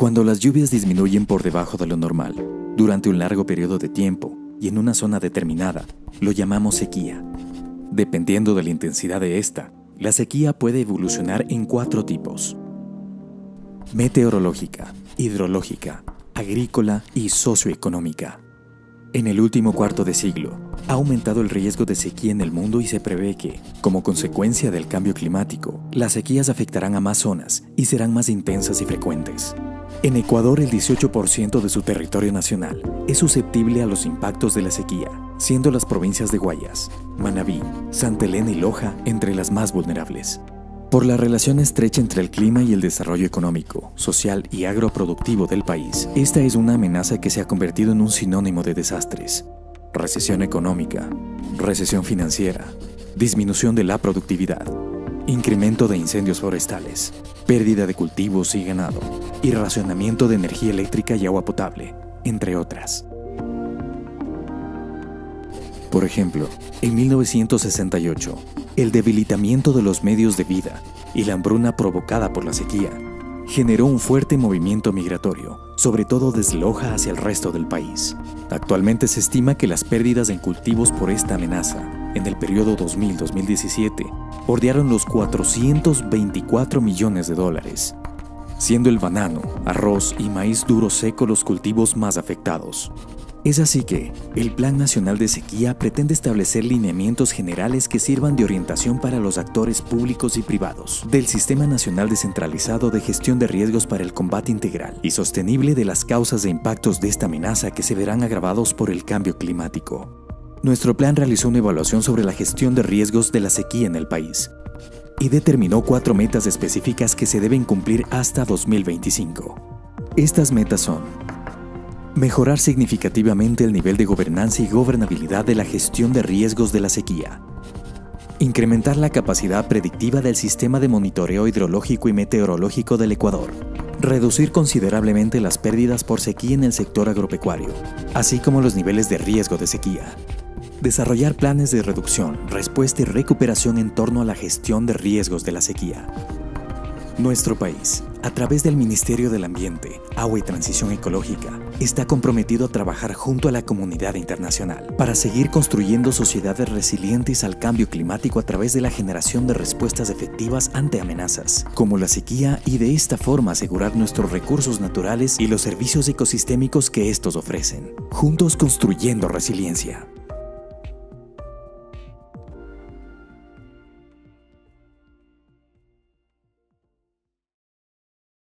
Cuando las lluvias disminuyen por debajo de lo normal, durante un largo periodo de tiempo y en una zona determinada, lo llamamos sequía. Dependiendo de la intensidad de esta, la sequía puede evolucionar en 4 tipos: meteorológica, hidrológica, agrícola y socioeconómica. En el último cuarto de siglo, ha aumentado el riesgo de sequía en el mundo y se prevé que, como consecuencia del cambio climático, las sequías afectarán a más zonas y serán más intensas y frecuentes. En Ecuador, el 18% de su territorio nacional es susceptible a los impactos de la sequía, siendo las provincias de Guayas, Manabí, Santa Elena y Loja entre las más vulnerables. Por la relación estrecha entre el clima y el desarrollo económico, social y agroproductivo del país, esta es una amenaza que se ha convertido en un sinónimo de desastres: recesión económica, recesión financiera, disminución de la productividad, incremento de incendios forestales, pérdida de cultivos y ganado, y racionamiento de energía eléctrica y agua potable, entre otras. Por ejemplo, en 1968, el debilitamiento de los medios de vida y la hambruna provocada por la sequía generó un fuerte movimiento migratorio, sobre todo desde Loja hacia el resto del país. Actualmente se estima que las pérdidas en cultivos por esta amenaza, en el periodo 2000-2017, bordearon los $424 millones, siendo el banano, arroz y maíz duro seco los cultivos más afectados. Es así que, el Plan Nacional de Sequía pretende establecer lineamientos generales que sirvan de orientación para los actores públicos y privados del Sistema Nacional Descentralizado de Gestión de Riesgos para el combate integral y sostenible de las causas e impactos de esta amenaza que se verán agravados por el cambio climático. Nuestro plan realizó una evaluación sobre la gestión de riesgos de la sequía en el país y determinó 4 metas específicas que se deben cumplir hasta 2025. Estas metas son: mejorar significativamente el nivel de gobernanza y gobernabilidad de la gestión de riesgos de la sequía. Incrementar la capacidad predictiva del sistema de monitoreo hidrológico y meteorológico del Ecuador. Reducir considerablemente las pérdidas por sequía en el sector agropecuario, así como los niveles de riesgo de sequía. Desarrollar planes de reducción, respuesta y recuperación en torno a la gestión de riesgos de la sequía. Nuestro país, a través del Ministerio del Ambiente, Agua y Transición Ecológica, está comprometido a trabajar junto a la comunidad internacional para seguir construyendo sociedades resilientes al cambio climático a través de la generación de respuestas efectivas ante amenazas, como la sequía, y de esta forma asegurar nuestros recursos naturales y los servicios ecosistémicos que estos ofrecen. Juntos construyendo resiliencia.